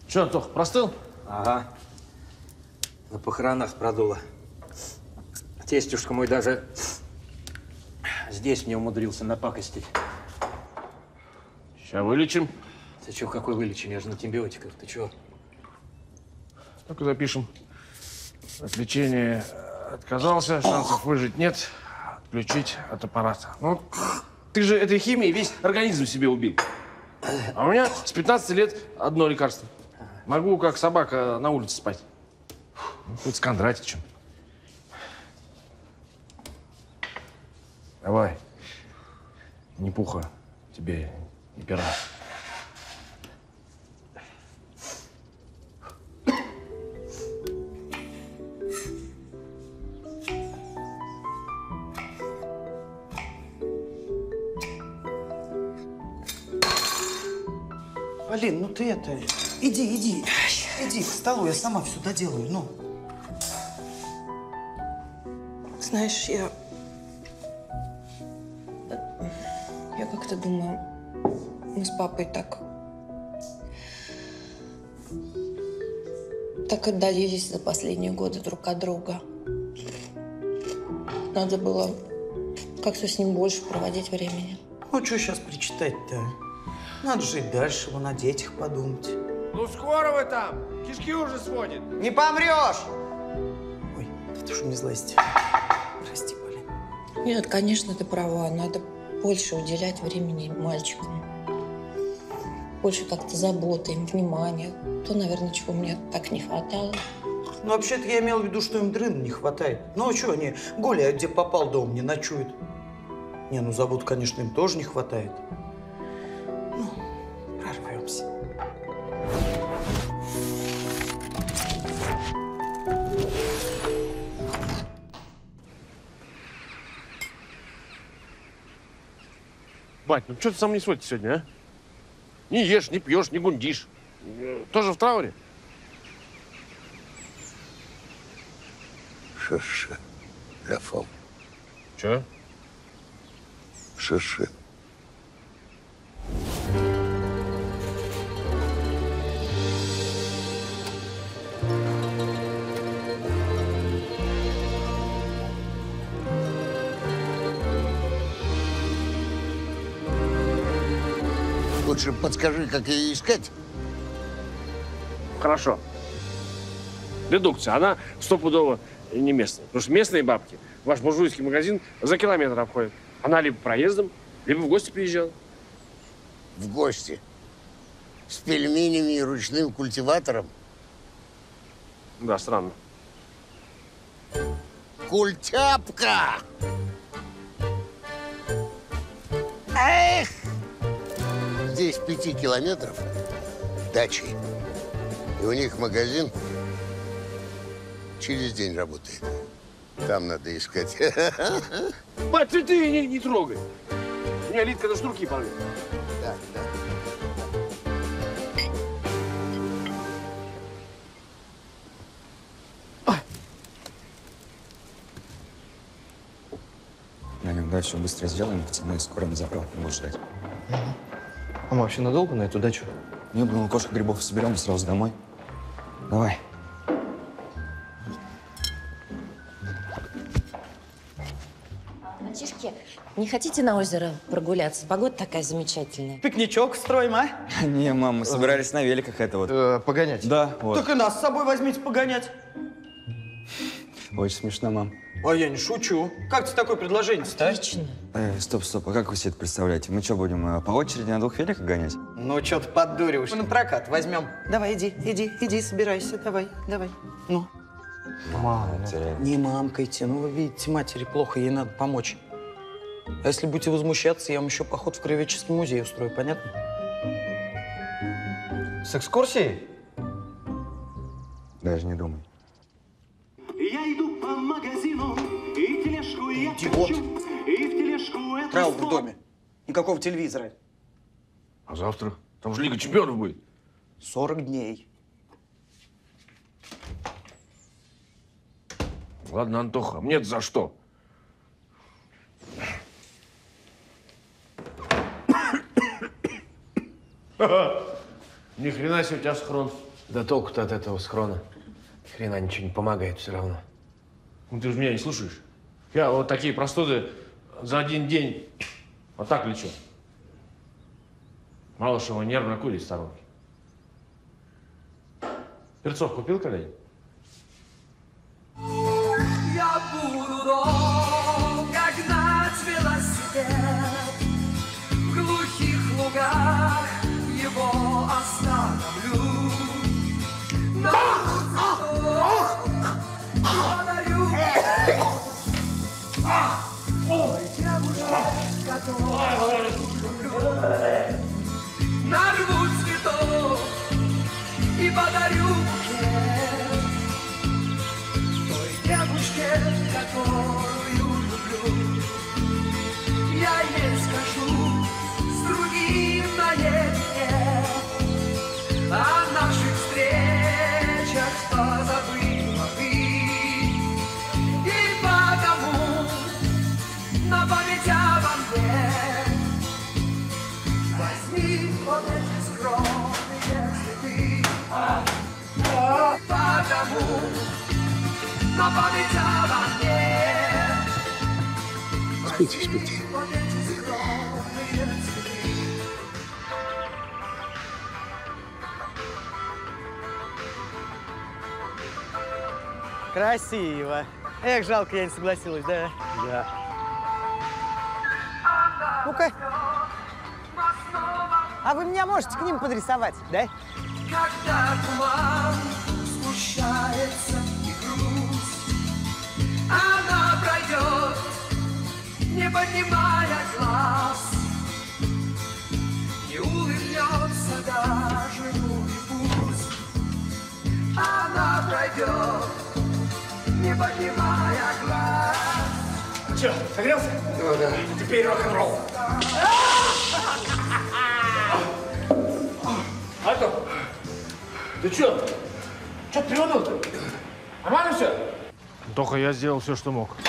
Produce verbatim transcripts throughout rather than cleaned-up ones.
Че, Антох, простыл? Ага. На похоронах продуло. Тестюшка мой даже здесь мне умудрился напакостить. Сейчас вылечим. Ты чё, какой вылечим? Я же на антибиотиках. Ты чё? Только запишем. От лечения отказался, шансов выжить нет. Отключить от аппарата. Ну, ты же этой химией весь организм себе убил. А у меня с пятнадцати лет одно лекарство. Могу, как собака, на улице спать. Ну, хоть с Кондратичем. Давай. Не пуха тебе, не пера. Полин, ну ты это, иди, иди, иди к столу, я сама все доделаю, ну. Знаешь, я... Я как-то думаю, мы с папой так... Так отдалились за последние годы друг от друга. Надо было как-то с ним больше проводить времени. Ну, что сейчас причитать-то? Надо жить дальше, вон о детях подумать. Ну, скоро вы там! Кишки уже сводит. Не помрешь! Ой, это что не злость. Прости, Полин. Нет, конечно, ты права. Надо больше уделять времени мальчикам. Больше как-то заботы им, внимания. То, наверное, чего мне так не хватало. Ну, вообще-то я имел в виду, что им дрын не хватает. Ну, а что они, Голя, где попал дома, не ночуют? Не, ну, забот, конечно, им тоже не хватает. Ну, прорвемся. Бать, ну что ты со мной не сводишь сегодня, а? Не ешь, не пьешь, не гундишь. Тоже в трауре? Шерше. Ляфом. Че? Шерше. Лучше подскажи, как ее искать. Хорошо. Редукция, она стопудово не местная. Потому что местные бабки ваш буржуйский магазин за километр обходят. Она либо проездом, либо в гости приезжала. В гости. С пельменями и ручным культиватором. Да, странно. Культяпка! Эх! Здесь пяти километров дачи. И у них магазин через день работает. Там надо искать. Бать, ты, ты не, не трогай. Меня Литка на шнурки порвет. Да, да. Наверное, давай все быстро сделаем, пацаны скоро на заправку будут ждать. А мы вообще надолго на эту дачу? Не было, лукошко грибов соберем и сразу домой. Давай. Мальчишки, не хотите на озеро прогуляться? Погода такая замечательная. Пикничок строим, а? Не, мам, мы собирались на великах это вот. Э, погонять. Да, вот. Так и нас с собой возьмите погонять. Очень смешно, мам. А я не шучу. Как тебе такое предложение-то, а? Отлично. Э, стоп, стоп, а как вы себе это представляете? Мы что, будем э, по очереди на двух великах гонять? Ну, что ты поддуриваешь? Мы на прокат возьмем. Давай, иди, иди, иди, собирайся, давай, давай. Ну. Мама, Не мамкайте, ну вы видите, матери плохо, ей надо помочь. А если будете возмущаться, я вам еще поход в краеведческий музей устрою, понятно? с экскурсией? Даже не думай. Я иду по магазину, и тележку я Идиот. хочу, и в тележку эту Траур в сто- доме. Никакого телевизора. А завтра? Там же Лига чемпионов будет. сорок дней. Ладно, Антоха, мне-то за что? Ни хрена себе у тебя схрон. Да толку-то от этого схрона. Хрена ничего не помогает все равно. Ну ты же меня не слушаешь. Я вот такие простуды за один день вот так лечу. Мало что он нервно курит в сторонке. Перцов купил когда-нибудь? Я буду долго гнать велосипед, в глухих лугах его остановлю. Но подарю ой, девушка, которую люблю. Нарву цветов и подарю букет той девушке, которую люблю. Я ей скажу с другим наедине о наших встречах позабыла ты. И потому на память обо мне возьми вот эти скромные цветы. Потому на память обо мне. Спите, спите. Вот эти скромные цветы. Красиво. Эх, жалко, я не согласилась, да? Да. Ну-ка. А вы меня можете к ним подрисовать, да? Когда туман сгущается и грусть, она пройдет, не поднимая глаз, не улыбнется даже, ну и пусть. Она пройдет, не поднимая глаз. Че, согрелся? Ну да. Теперь рок-н-ролл. Альто, ты че? Че ты приводил-то? Нормально все? Тоха, я сделал все, что мог.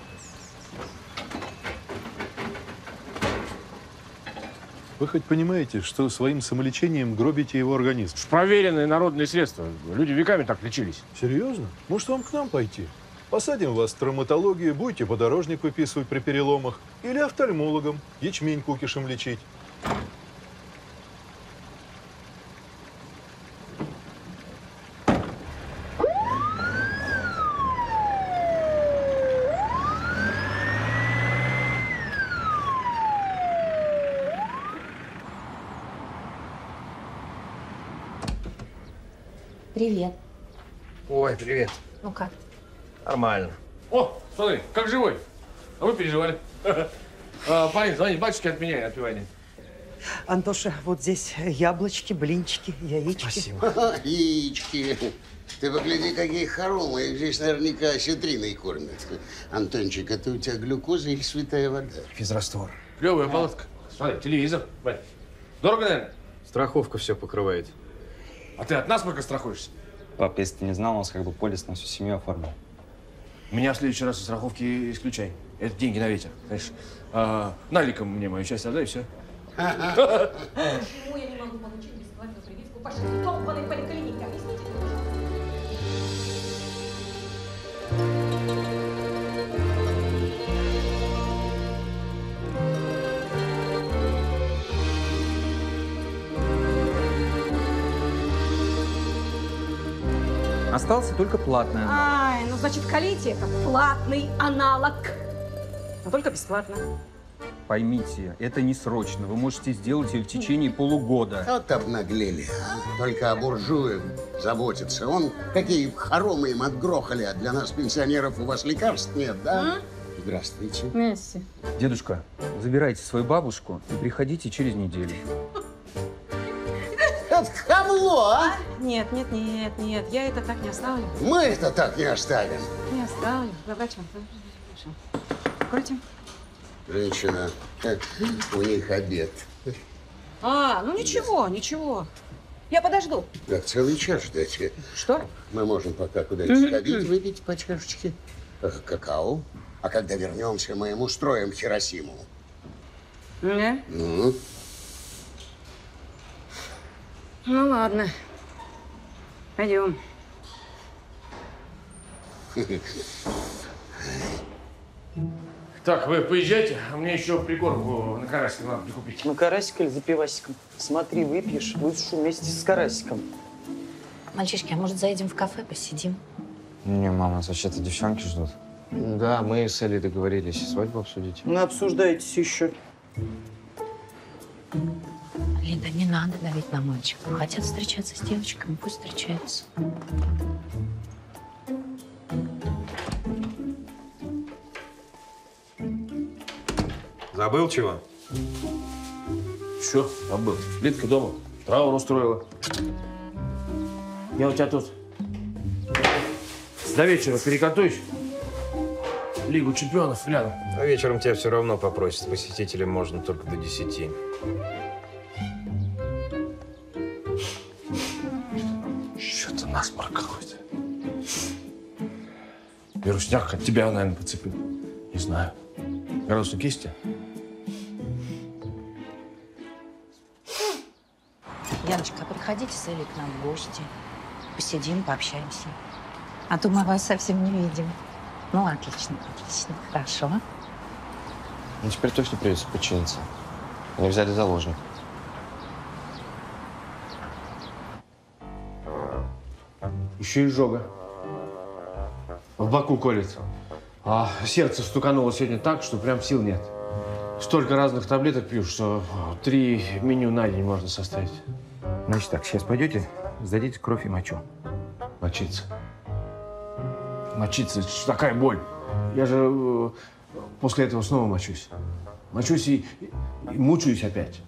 Вы хоть понимаете, что своим самолечением гробите его организм? Проверенные народные средства. Люди веками так лечились. Серьезно? Может, вам к нам пойти? Посадим вас в травматологию, будете подорожник выписывать при переломах. Или офтальмологом, ячмень кукишем лечить. Привет. Ой, привет. Ну как? Нормально. О, смотри, как живой. А вы переживали. А, Полин, звони батюшке от меня и от пивания. Антоша, вот здесь яблочки, блинчики, яички. Спасибо. Яички. Ты погляди, какие хоромы. Их здесь наверняка осетриной кормят. Антончик, это у тебя глюкоза или святая вода? Физраствор. Клевая палатка. Смотри, телевизор. Бать. Дорого, наверное? Страховка все покрывает. А ты от нас пока страхуешься? Пап, если ты не знал, у нас как бы полис на всю семью оформил. Меня в следующий раз из страховки исключай. Это деньги на ветер, знаешь. А, наликом мне мою часть отдай, и все. Почему я не могу получить бесплатную прививку по шее долбанной поликлинике? Объясните мне, пожалуйста. Остался только платный аналог. Ай, ну значит, колите это платный аналог. Но только бесплатно. Поймите, это не срочно. Вы можете сделать ее в течение полугода. Вот обнаглели. Только о буржуях заботится. Он какие хоромы им отгрохали, а для нас, пенсионеров, у вас лекарств нет, да? А? Здравствуйте. Месси. Дедушка, забирайте свою бабушку и приходите через неделю. Это хамло, а? Нет, нет, нет, нет, я это так не оставлю. Мы это так не оставим. Не оставлю. За врачом. Откройте. Женщина, у них обед. А, ну ничего, ничего. Я подожду. Так, целый час ждать. Что? Мы можем пока куда-нибудь сходить, выпить по чашечке э, какао. А когда вернемся, мы им устроим Хиросиму. Да? Ну? Ну ладно. Пойдем. Так, вы поезжайте, а мне еще прикормку на карасик надо прикупить. На карасик или за пивасиком? Смотри, выпьешь, будешь вместе с карасиком. Мальчишки, а может, заедем в кафе, посидим? Не, мама, нас вообще-то девчонки ждут. Да, мы с Элей договорились свадьбу обсудить. Ну, обсуждайтесь еще. Лида, не надо давить на мальчиков. Хотят встречаться с девочками, пусть встречаются. Забыл чего? Что? Забыл. Лидка дома. Траур устроила. Я у тебя тут до вечера перекантуюсь. Лигу чемпионов гляну. А вечером тебя все равно попросят. Посетителям можно только до десяти. Что-то насморк какой-то. Вирусняк от тебя, наверное, подцепил. Не знаю. Градусник есть у тебя? Яночка, приходите с Элей к нам в гости. Посидим, пообщаемся. А то мы вас совсем не видим. Ну, отлично, отлично. Хорошо. Ну, теперь точно придется подчиниться. Они взяли заложник. Еще и жога. В боку колется. А сердце стукануло сегодня так, что прям сил нет. Столько разных таблеток пью, что три меню на день можно составить. Значит так, сейчас пойдете, сдадите кровь и мочу. Мочиться. Мочиться, это ж такая боль. Я же э, после этого снова мочусь. Мочусь и, и, и мучаюсь опять.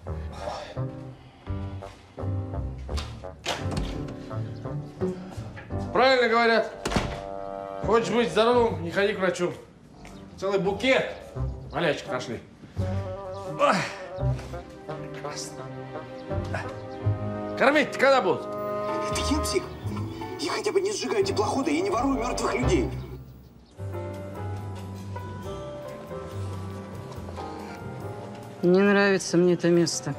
Правильно говорят. Хочешь быть здоровым, не ходи к врачу. Целый букет болячек нашли. Ой. Прекрасно. Кормить когда будут? Это я псих? Я хотя бы не сжигаю теплоходы, я не ворую мертвых людей. Не нравится мне это место.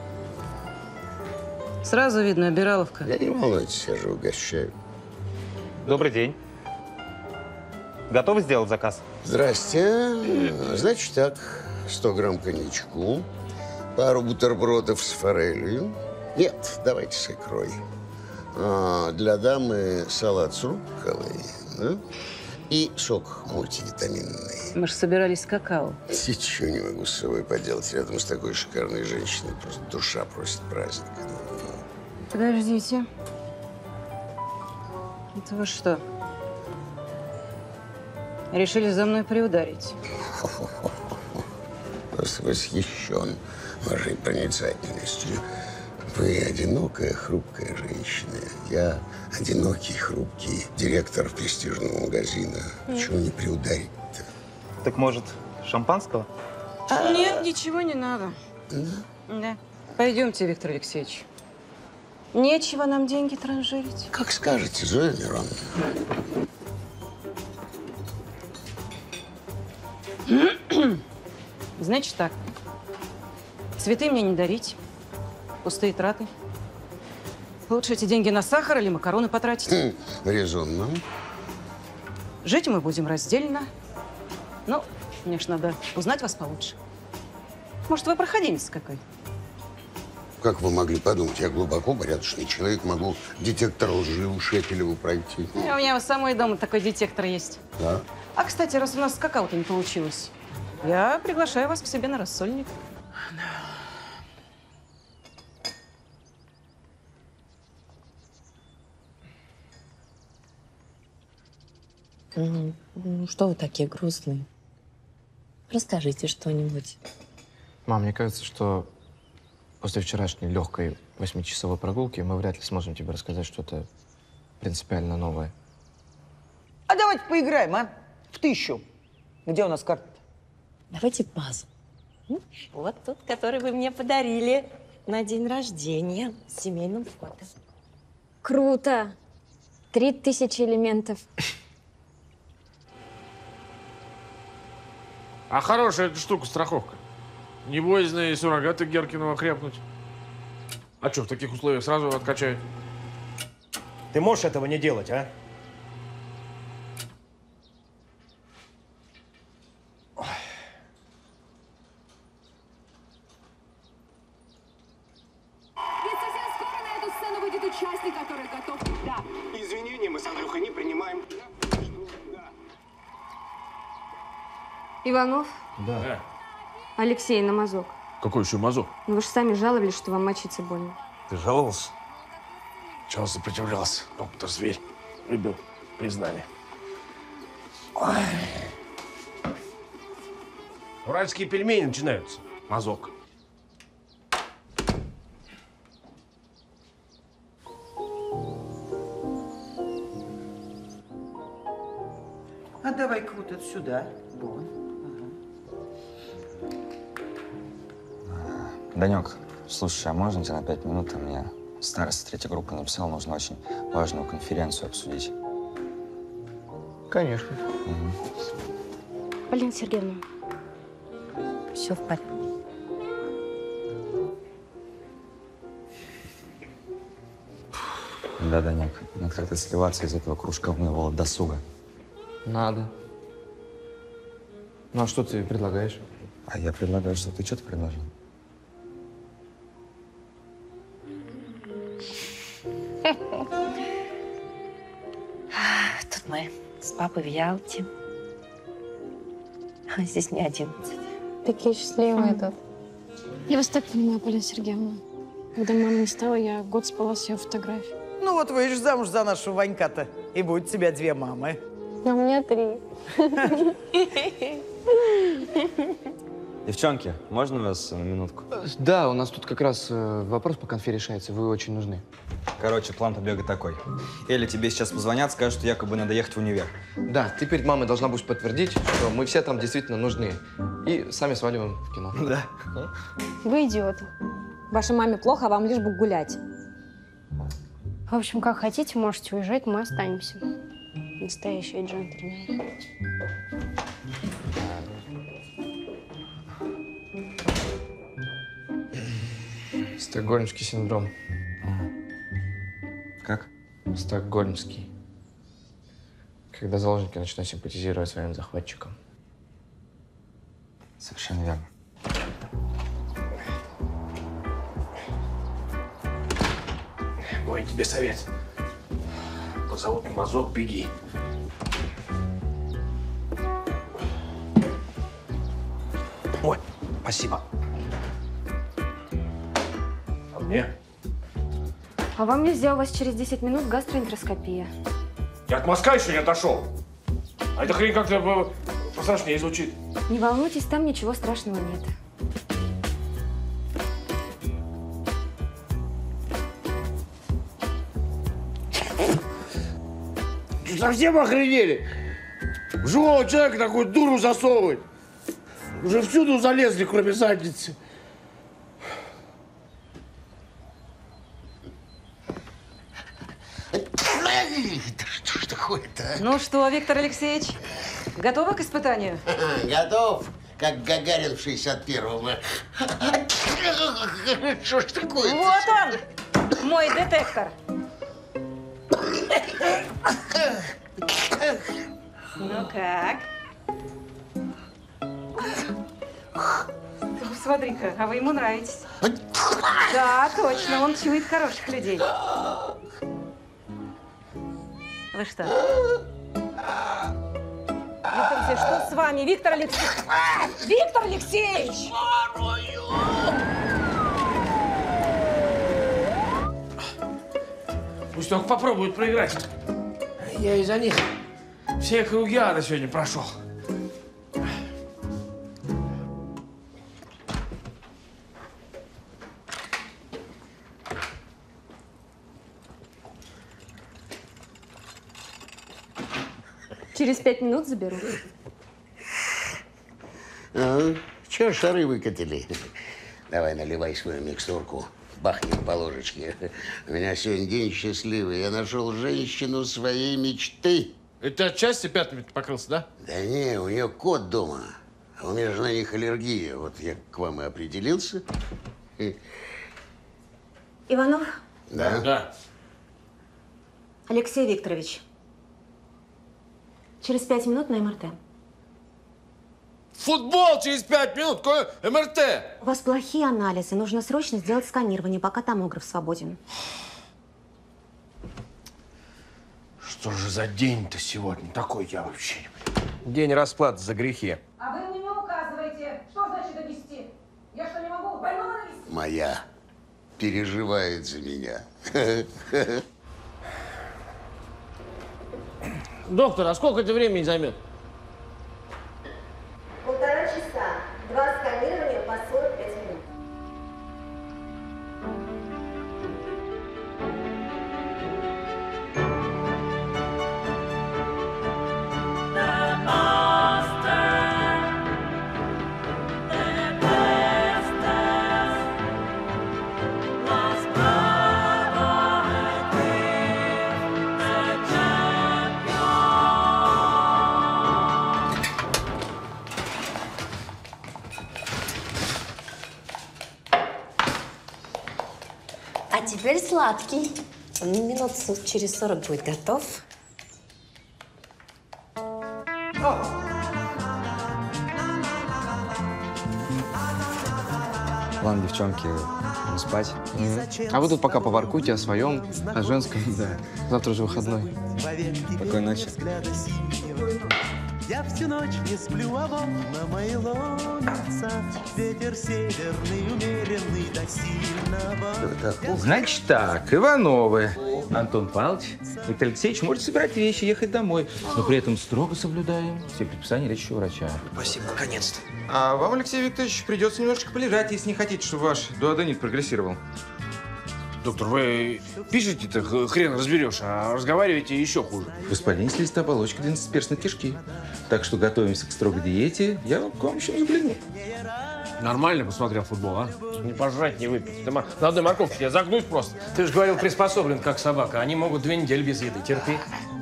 Сразу видно, обираловка. Я не волнуйтесь, я же угощаю. Добрый день. Готовы сделать заказ? Здрасте. Значит так, сто грамм коньячку, пару бутербродов с форелью. Нет, давайте с икрой. А, для дамы салат с рукколой, да? И сок мультивитаминный. Мы же собирались с какао. Ничего не могу с собой поделать. Рядом с такой шикарной женщиной просто душа просит праздника. Подождите. Это вы что? Решили за мной приударить? Просто восхищен вашей проницательностью. Вы одинокая, хрупкая женщина. Я одинокий, хрупкий директор престижного магазина. Чего не приударить-то? Так, может, шампанского? Нет, ничего не надо. Да? Да. Пойдемте, Виктор Алексеевич. Нечего нам деньги транжирить. Как скажете, Зоя Мироновна. Значит так. Цветы мне не дарить. Пустые траты. Лучше эти деньги на сахар или макароны потратить. Хм, резонно. Жить мы будем раздельно. Ну, мне ж надо узнать вас получше. Может, вы проходимец какой? Как вы могли подумать? Я глубоко порядочный человек, могу детектор лжи у Шепелева пройти. У меня у самой дома такой детектор есть. Да? А, кстати, раз у нас с какао-то не получилось, я приглашаю вас к себе на рассольник. Ну, ну, что вы такие грустные? Расскажите что-нибудь. Мам, мне кажется, что после вчерашней легкой восьмичасовой прогулки мы вряд ли сможем тебе рассказать что-то принципиально новое. А давайте поиграем, а? В тысячу. Где у нас карта? Давайте пазл. Вот тот, который вы мне подарили на день рождения с семейным фото. Круто! Три тысячи элементов. А хорошая эта штука, страховка. Не боязно и суррогаты Геркинова крепнуть. А что, в таких условиях сразу откачают? Ты можешь этого не делать, а? Ведь совсем скоро на эту сцену выйдет участник, который готов... Да. Извинения мы с Андрюхой не принимаем. Иванов? Да. Алексей, на мазок. Какой еще мазок? Ну вы же сами жаловались, что вам мочиться больно. Ты жаловался? Чего сопротивлялся? Ну, кто зверь. Любил признание. Ой. Уральские пельмени начинаются. Мазок. А давай-ка вот это сюда. Вон. Данек, слушай, а можно тебя на пять минут? Мне староста третьей группы написал, нужно очень важную конференцию обсудить. Конечно. Угу. Полина Сергеевна, все в порядке. Да, Данек, надо как-то сливаться из этого кружковного досуга. Надо. Ну а что ты предлагаешь? А я предлагаю, что ты что-то предложил. Тут мы с папой в Ялте. А здесь не одиннадцать. Такие счастливые тут. Я вас так понимаю, Полина Сергеевна. Когда мама не стала, я год спала с ее фотографией. Ну вот выйдешь замуж за нашего Ванька-то, и будет у тебя две мамы. А у меня три. Девчонки, можно вас на минутку? Да, у нас тут как раз э, вопрос по конфе решается. Вы очень нужны. Короче, план побега такой. Эля, тебе сейчас позвонят, скажут, что якобы надо ехать в универ. Да, ты перед мамой должна будешь подтвердить, что мы все там действительно нужны. И сами сваливаем в кино. Да. Вы идиоты. Вашей маме плохо, а вам лишь бы гулять. В общем, как хотите, можете уезжать, мы останемся. Настоящие джентльмены. Стокгольмский синдром. Как? Стокгольмский. Когда заложники начинают симпатизировать своим захватчикам. Совершенно верно. Мой тебе совет. Позовут мазок, беги. Ой, спасибо. А мне? А вам нельзя, у вас через десять минут гастроэнтероскопия. Я от мазка еще не отошел. А эта хрень как-то э, пострашнее звучит. Не волнуйтесь, там ничего страшного нет. Что, совсем охренели? В живого человека такую дуру засовывать. Уже всюду залезли, кроме задницы. Да что ж такое-то, а? Ну что, Виктор Алексеевич, готовы к испытанию? Готов, как Гагарин в шестьдесят первом. Что ж такое-то? Вот он, мой детектор. Ну как? Ты посмотри-ка, а вы ему нравитесь. Да, точно, он чует хороших людей. Вы что? Виктор Алексеевич, что с вами? Виктор Алексеевич! Виктор Алексеевич! Пусть только попробуют проиграть. Я из-за них все круги ада сегодня прошел. Через пять минут заберу. А, чё шары выкатили? Давай, наливай свою микстурку. Бахнем по ложечке. У меня сегодня день счастливый. Я нашел женщину своей мечты. Это отчасти пятнами покрылся, да? Да не, у нее кот дома. А у меня же на них аллергия. Вот я к вам и определился. Иванов? Да? Да. Алексей Викторович, через пять минут на эм эр тэ. Футбол через пять минут, какой эм эр тэ? У вас плохие анализы, нужно срочно сделать сканирование, пока томограф свободен. Что же за день-то сегодня такой, я вообще не понимаю. День расплаты за грехи. А вы мне не указываете, что значит донести? Я что, не могу больного навести? Моя переживает за меня. Доктор, а сколько это времени займет? Полтора часа. Два сканирования по сорок пять минут. А теперь сладкий. Он минут через сорок будет готов. Ладно, девчонки, не спать. А вы тут пока поваркуйте о своем, о женском. Да. Завтра уже выходной. Спокойной ночи. Я всю ночь не сплю, а вот на моей лонница ветер северный, умеренный до сильного. Значит так, Ивановы. Антон Павлович, Виктор Алексеевич, можете собирать вещи, ехать домой. Но при этом строго соблюдаем все предписания лечащего врача. Спасибо, наконец-то. А вам, Алексей Викторович, придется немножечко полежать, если не хотите, чтобы ваш дуоденит прогрессировал. Доктор, вы пишете-то хрен разберешь, а разговариваете еще хуже. Господин слизистая оболочка двенадцатиперстной кишки. Так что готовимся к строгой диете. Я к вам еще загляну. Нормально посмотрел футбол, а? Не пожрать, не выпить. На одной морковке я загнусь просто. Ты же говорил, приспособлен, как собака. Они могут две недели без еды. Терпи.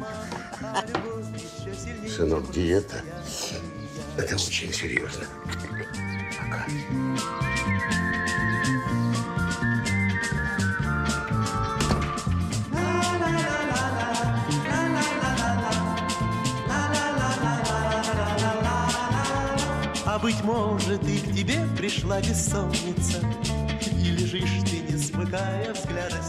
Сынок, диета – это очень серьезно. Пока. А быть может, и к тебе пришла бессонница, и лежишь ты, не смыкая взгляда